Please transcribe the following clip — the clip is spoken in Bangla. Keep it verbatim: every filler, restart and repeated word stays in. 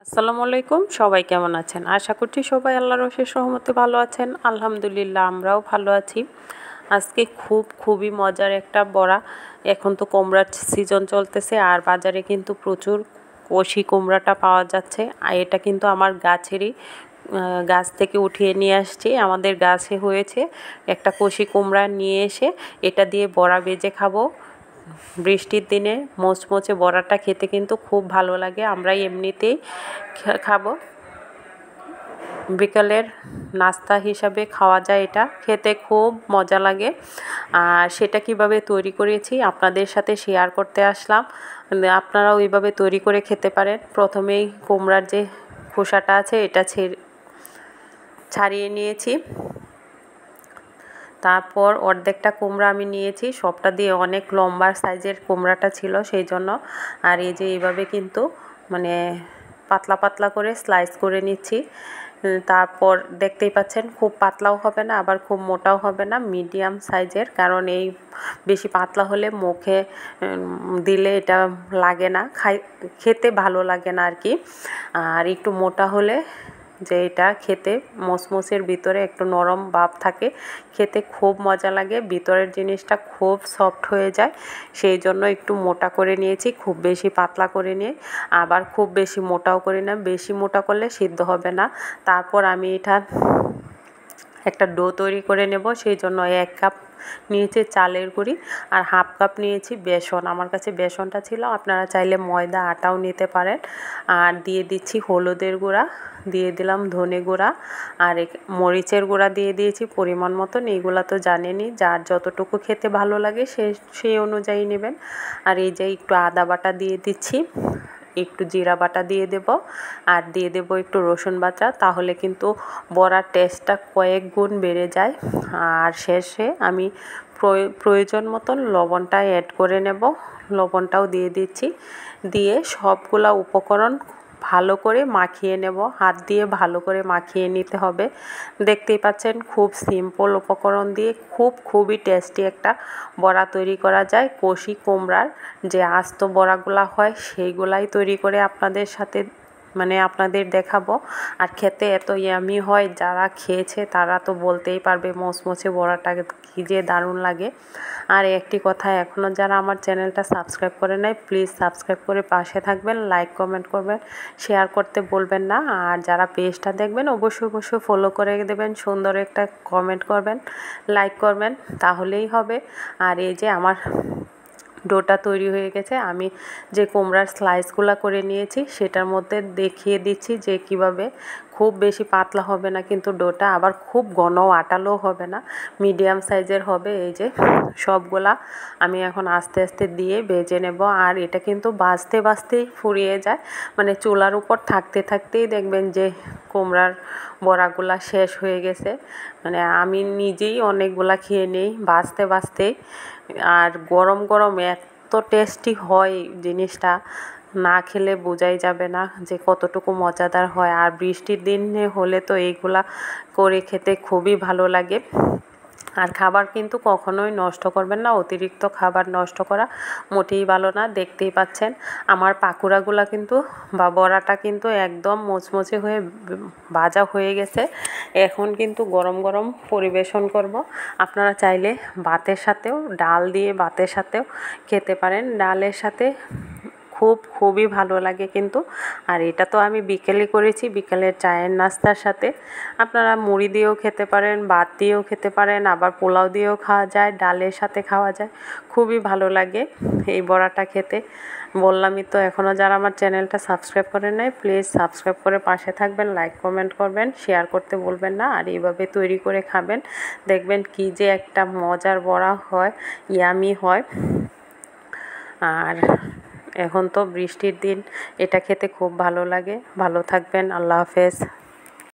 আসসালামু আলাইকুম, সবাই কেমন আছেন? আশা করছি সবাই আল্লাহর অশেষ রহমতে ভালো আছেন। আলহামদুলিল্লাহ আমরাও ভালো আছি। আজকে খুব খুবই মজার একটা বড়া। এখন তো কুমড়ার সিজন চলতেছে আর বাজারে কিন্তু প্রচুর কষি কুমড়াটা পাওয়া যাচ্ছে। আর এটা কিন্তু আমার গাছেরই গাছ থেকে উঠিয়ে নিয়ে আসছি। আমাদের গাছে হয়েছে একটা কষি কুমড়া, নিয়ে এসে এটা দিয়ে বড়া ভেজে খাবো। বৃষ্টির দিনে মোচমোচে বড়াটা খেতে কিন্তু খুব ভালো লাগে। আমরা এমনিতেই খাবো, বিকালের নাস্তা হিসাবে খাওয়া যায়। এটা খেতে খুব মজা লাগে। আর সেটা কিভাবে তৈরি করেছি আপনাদের সাথে শেয়ার করতে আসলাম। আপনারাও ওইভাবে তৈরি করে খেতে পারেন। প্রথমেই কুমড়ার যে খোসাটা আছে এটা ছাড়িয়ে নিয়েছি। তারপর অর্ধেকটা কুমড়া আমি নিয়েছি, সবটা দিয়ে অনেক লম্বা সাইজের কুমড়াটা ছিল সেই জন্য। আর এই যে এইভাবে কিন্তু মানে পাতলা পাতলা করে স্লাইস করে নিচ্ছি। তারপর দেখতেই পাচ্ছেন খুব পাতলাও হবে না আবার খুব মোটাও হবে না, মিডিয়াম সাইজের। কারণ এই বেশি পাতলা হলে মুখে দিলে এটা লাগে না, খাই খেতে ভালো লাগে না আর কি। আর একটু মোটা হলে যে এটা খেতে মচমচের ভিতরে একটু নরম ভাব থাকে, খেতে খুব মজা লাগে, ভিতরের জিনিসটা খুব সফট হয়ে যায়। সেই জন্য একটু মোটা করে নিয়েছি, খুব বেশি পাতলা করে নিয়ে আবার খুব বেশি মোটাও করি না, বেশি মোটা করলে সিদ্ধ হবে না। তারপর আমি এটা একটা ডো তৈরি করে নেব। সেই জন্য এক কাপ নিয়েছি চালের গুঁড়ি আর হাফ কাপ নিয়েছি বেসন। আমার কাছে বেসনটা ছিল, আপনারা চাইলে ময়দা আটাও নিতে পারেন। আর দিয়ে দিচ্ছি হলুদের গুঁড়া, দিয়ে দিলাম ধনে গুঁড়া আর মরিচের গুঁড়া দিয়ে দিয়েছি পরিমাণ মতন। এইগুলা তো জানেনই, যার যতটুকু খেতে ভালো লাগে সে সেই অনুযায়ী নেবেন। আর এই যে একটু আদা বাটা দিয়ে দিচ্ছি, একটু জিরা বাটা দিয়ে দেব আর দিয়ে দেব একটু রসুন বাটা। তাহলে কিন্তু বড়ার টেস্টটা কয়েক গুণ বেড়ে যায়। আর শেষে আমি প্রয়োজন মতন লবণটা অ্যাড করে নেব, লবণটাও দিয়ে দিচ্ছি। দিয়ে সবগুলা উপকরণ ভালো করে মাখিয়ে নেব, হাত দিয়ে ভালো করে মাখিয়ে নিতে হবে। দেখতেই পাচ্ছেন খুব সিম্পল উপকরণ দিয়ে খুব খুবই টেস্টি একটা বড়া তৈরি করা যায়। কষি কুমড়ার যে আস্ত বড়াগুলা হয় সেইগুলাই তৈরি করে আপনাদের সাথে মানে আপনাদের দেখাবো। আর খেতে এত ইয়ামি হয়, যারা খেয়েছে তারা তো বলতেই পারবে মচমচে বড়াটা কী যে দারুণ লাগে। আর একটি কথা, এখনও যারা আমার চ্যানেলটা সাবস্ক্রাইব করে নাই প্লিজ সাবস্ক্রাইব করে পাশে থাকবেন, লাইক কমেন্ট করবেন, শেয়ার করতে বলবেন না। আর যারা পেজটা দেখবেন অবশ্যই অবশ্যই ফলো করে দেবেন, সুন্দর একটা কমেন্ট করবেন, লাইক করবেন, তাহলেই হবে। আর এই যে আমার ডোটা তৈরি হয়ে গেছে। আমি যে কুমড়ার স্লাইসগুলো করে নিয়েছি সেটার মধ্যে দেখিয়ে দিচ্ছি যে কিভাবে, খুব বেশি পাতলা হবে না কিন্তু ডোটা, আবার খুব ঘন আটালো হবে না, মিডিয়াম সাইজের হবে। এই যে সবগুলা আমি এখন আস্তে আস্তে দিয়ে ভেজে নেব। আর এটা কিন্তু ভাজতে ভাজতেই ফুরিয়ে যায়, মানে চুলার উপর থাকতে থাকতেই দেখবেন যে কুমড়ার বড়াগুলা শেষ হয়ে গেছে। মানে আমি নিজেই অনেকগুলা খেয়ে নিই ভাজতে ভাজতেই। আর গরম গরম এত টেস্টি হয় জিনিসটা, না খেলে বোঝাই যাবে না যে কতটুকু মজাদার হয়। আর বৃষ্টির দিনে হলে তো এইগুলা করে খেতে খুবই ভালো লাগে। আর খাবার কিন্তু কখনোই নষ্ট করবেন না, অতিরিক্ত খাবার নষ্ট করা মোটেই ভালো না। দেখতেই পাচ্ছেন আমার পাকুড়াগুলা কিন্তু বা বড়াটা কিন্তু একদম মোচমোচে হয়ে ভাজা হয়ে গেছে। এখন কিন্তু গরম গরম পরিবেশন করব। আপনারা চাইলে ভাতের সাথেও, ডাল দিয়ে ভাতের সাথেও খেতে পারেন, ডালের সাথে খুব খুবই ভালো লাগে কিন্তু। আর এটা তো আমি বিকেলে করেছি, বিকেলের চায়ের নাস্তার সাথে। আপনারা মুড়ি দিয়েও খেতে পারেন, ভাত দিয়েও খেতে পারেন, আবার পোলাও দিয়েও খাওয়া যায়, ডালের সাথে খাওয়া যায়, খুবই ভালো লাগে এই বড়াটা খেতে। বললামই তো, এখনও যারা আমার চ্যানেলটা সাবস্ক্রাইব করেন নাই প্লিজ সাবস্ক্রাইব করে পাশে থাকবেন, লাইক কমেন্ট করবেন, শেয়ার করতে বলবেন না। আর এইভাবে তৈরি করে খাবেন, দেখবেন কি যে একটা মজার বড়া হয়, ইয়ামি হয়। আর এখন তো বৃষ্টির দিন, এটা খেতে খুব ভালো লাগে। ভালো থাকবেন, আল্লাহ হাফেজ।